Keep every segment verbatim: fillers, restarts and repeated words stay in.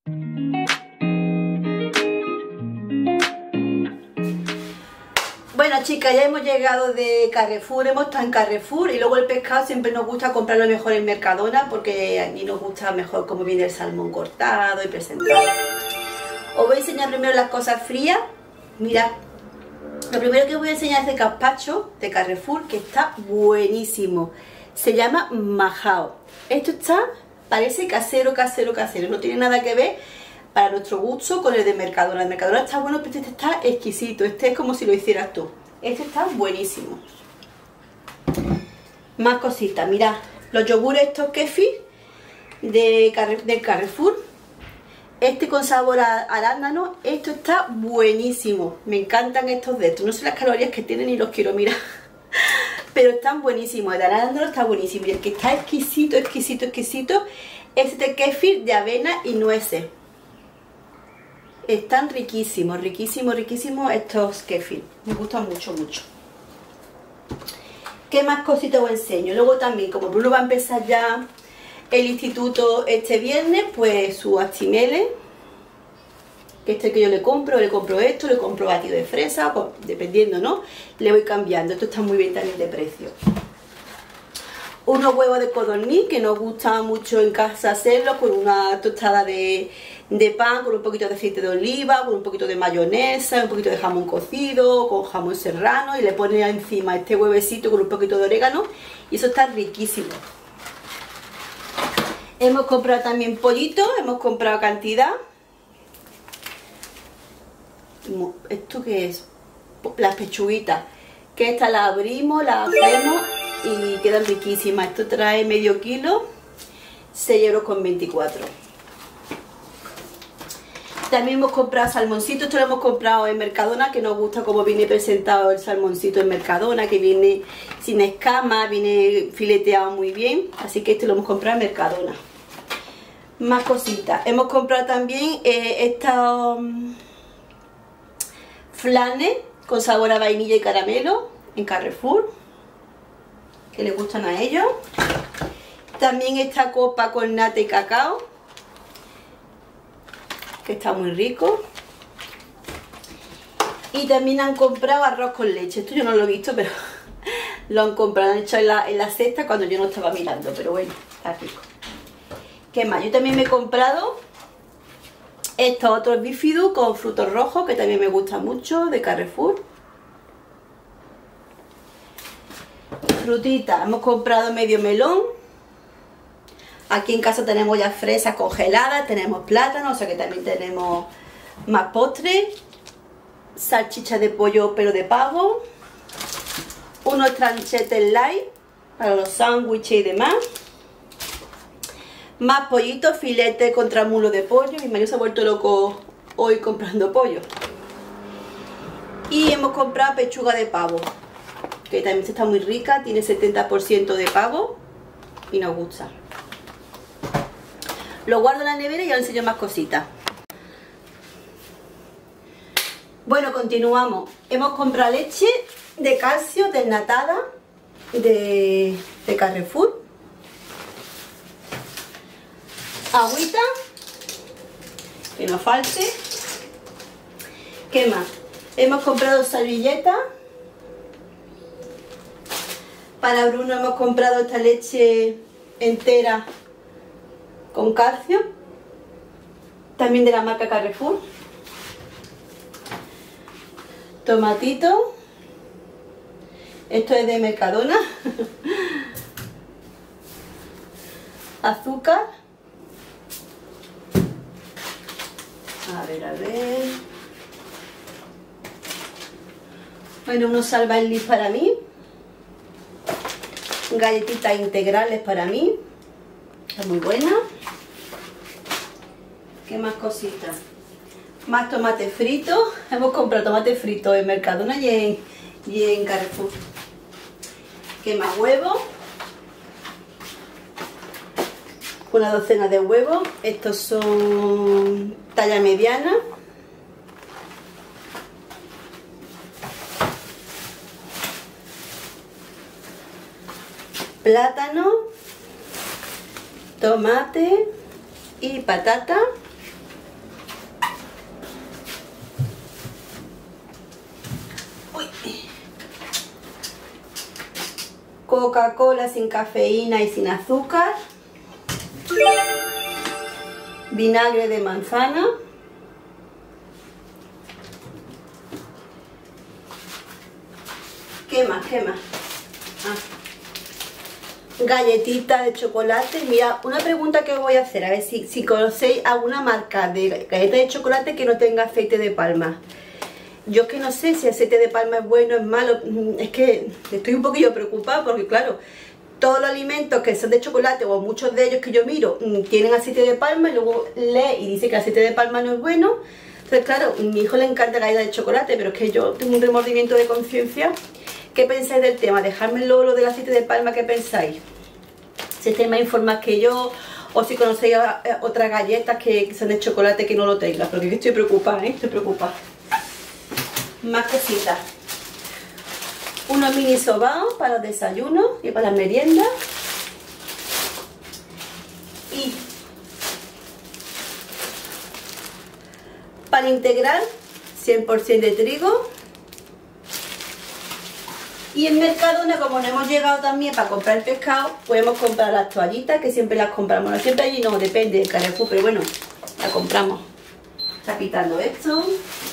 Bueno, chicas, ya hemos llegado de Carrefour, hemos estado en Carrefour y luego el pescado siempre nos gusta comprarlo mejor en Mercadona porque aquí nos gusta mejor cómo viene el salmón cortado y presentado. Os voy a enseñar primero las cosas frías. Mirad, lo primero que os voy a enseñar es el gazpacho de Carrefour, que está buenísimo. Se llama majao. Esto está, parece casero, casero, casero. No tiene nada que ver para nuestro gusto con el de Mercadona. El de Mercadona está bueno, pero este está exquisito. Este es como si lo hicieras tú. Este está buenísimo. Más cositas, mirad. Los yogures estos kefir de, Carre, de Carrefour. Este con sabor a arándano. Esto está buenísimo. Me encantan estos de estos. No sé las calorías que tienen y los quiero mirar. Pero están buenísimos. El arándano está buenísimo. Y el que está exquisito, exquisito, exquisito es este kefir de avena y nueces. Están riquísimos, riquísimos, riquísimos estos kefir. Me gustan mucho, mucho. ¿Qué más cositas os enseño? Luego también, como Bruno va a empezar ya el instituto este viernes, pues su actimele, que este que yo le compro, le compro esto, le compro batido de fresa, pues, dependiendo, ¿no? Le voy cambiando. Esto está muy bien también de precio. Unos huevos de codorniz, que nos gusta mucho en casa hacerlos, con una tostada de, de pan, con un poquito de aceite de oliva, con un poquito de mayonesa, un poquito de jamón cocido, con jamón serrano, y le pone encima este huevecito con un poquito de orégano, y eso está riquísimo. Hemos comprado también pollito, hemos comprado cantidad. ¿Esto qué es? Las pechuguitas, que esta la abrimos, la hacemos y quedan riquísimas. Esto trae medio kilo, seis euros con veinticuatro. También hemos comprado salmoncito. Esto lo hemos comprado en Mercadona, que nos gusta cómo viene presentado el salmoncito en Mercadona, que viene sin escamas, viene fileteado muy bien. Así que este lo hemos comprado en Mercadona. Más cositas. Hemos comprado también eh, estos um, flanes con sabor a vainilla y caramelo en Carrefour, que les gustan a ellos. También esta copa con nata y cacao, que está muy rico. Y también han comprado arroz con leche. Esto yo no lo he visto, pero lo han comprado, han hecho en la, en la cesta cuando yo no estaba mirando, pero bueno, está rico. ¿Qué más? Yo también me he comprado estos otros bífidos con frutos rojos, que también me gustan mucho, de Carrefour. Frutitas, hemos comprado medio melón. Aquí en casa tenemos ya fresas congeladas, tenemos plátanos, o sea que también tenemos más postres. Salchicha de pollo pero de pavo. Unos tranchetes light para los sándwiches y demás. Más pollitos, filete con tramulo de pollo. Mi marido se ha vuelto loco hoy comprando pollo. Y hemos comprado pechuga de pavo, que también está muy rica, tiene setenta por ciento de pavo y nos gusta. Lo guardo en la nevera y os enseño más cositas. Bueno, continuamos. Hemos comprado leche de calcio desnatada de, de Carrefour. Agüita, que no falte. ¿Qué más? Hemos comprado servilletas. Para Bruno hemos comprado esta leche entera con calcio, también de la marca Carrefour. Tomatito, esto es de Mercadona. Azúcar. A ver, a ver. Bueno, unos salvavidas para mí. Galletitas integrales para mí. Está muy buena. ¿Qué más cositas? Más tomate frito. Hemos comprado tomate frito en Mercadona y en, y en Carrefour. ¿Qué más? Huevos. Una docena de huevos. Estos son talla mediana. Plátano, tomate y patata. Coca-Cola sin cafeína y sin azúcar, vinagre de manzana, ¿qué más? ¿Qué más? Ah. Galletita de chocolate. Mira, una pregunta que os voy a hacer, a ver si, si conocéis alguna marca de galleta de chocolate que no tenga aceite de palma. Yo es que no sé si aceite de palma es bueno o es malo, es que estoy un poquillo preocupada porque claro, todos los alimentos que son de chocolate o muchos de ellos que yo miro tienen aceite de palma y luego lee y dice que el aceite de palma no es bueno. Entonces claro, a mi hijo le encanta la galleta de chocolate, pero es que yo tengo un remordimiento de conciencia. ¿Qué pensáis del tema? Dejármelo lo del aceite de palma, ¿qué pensáis? Si estáis más informados que yo, o si conocéis otras galletas que son de chocolate que no lo tengan, porque estoy preocupada, ¿eh? Estoy preocupada. Más cositas. Unos mini sobaos para los desayunos y para las meriendas. Y pan integral cien por ciento de trigo. Y en Mercadona, como no hemos llegado también para comprar el pescado, podemos comprar las toallitas, que siempre las compramos. No siempre allí, no, depende del Carrefour, pero bueno, las compramos. Está quitando esto.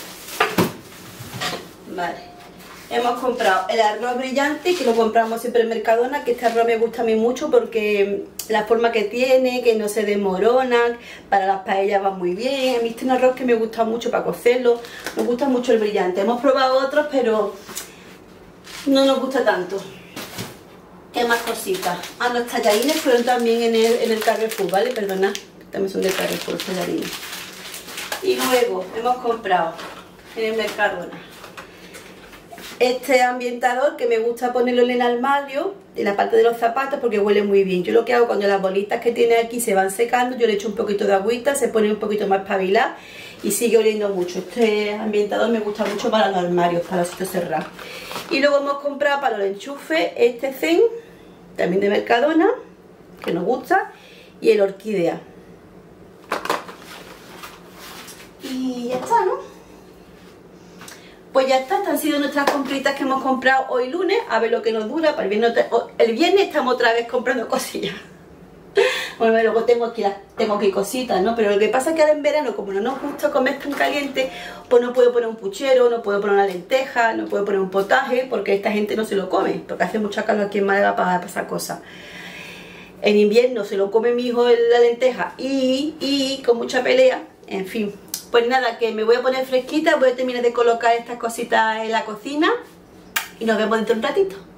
Vale. Hemos comprado el arroz brillante, que lo compramos siempre en Mercadona, que este arroz me gusta a mí mucho porque la forma que tiene, que no se desmorona, para las paellas va muy bien. A mí este es un arroz que me gusta mucho para cocerlo, me gusta mucho el brillante. Hemos probado otros, pero no nos gusta tanto. ¿Qué más cositas? Ah, los tallarines fueron también en el, en el Carrefour, ¿vale? Perdona, también son de Carrefour los tallarines. Y luego hemos comprado en el Mercadona este ambientador que me gusta ponerlo en el armario, en la parte de los zapatos, porque huele muy bien. Yo lo que hago cuando las bolitas que tiene aquí se van secando, yo le echo un poquito de agüita, se pone un poquito más espabilada y sigue oliendo mucho. Este ambientador me gusta mucho para los armarios, para los sitios cerrados. Y luego hemos comprado para los enchufes este Zen, también de Mercadona, que nos gusta, y el orquídea. Y ya está, ¿no? Pues ya está, estas han sido nuestras compritas que hemos comprado hoy lunes, a ver lo que nos dura. Para el viernes, el viernes estamos otra vez comprando cosillas. Bueno, luego tengo aquí, tengo aquí cositas, ¿no? Pero lo que pasa es que ahora en verano, como no nos gusta comer tan caliente, pues no puedo poner un puchero, no puedo poner una lenteja, no puedo poner un potaje, porque esta gente no se lo come, porque hace mucha calor aquí en Málaga para pasar cosas. En invierno se lo come mi hijo la lenteja y, y con mucha pelea, en fin. Pues nada, que me voy a poner fresquita, voy a terminar de colocar estas cositas en la cocina y nos vemos dentro de un ratito.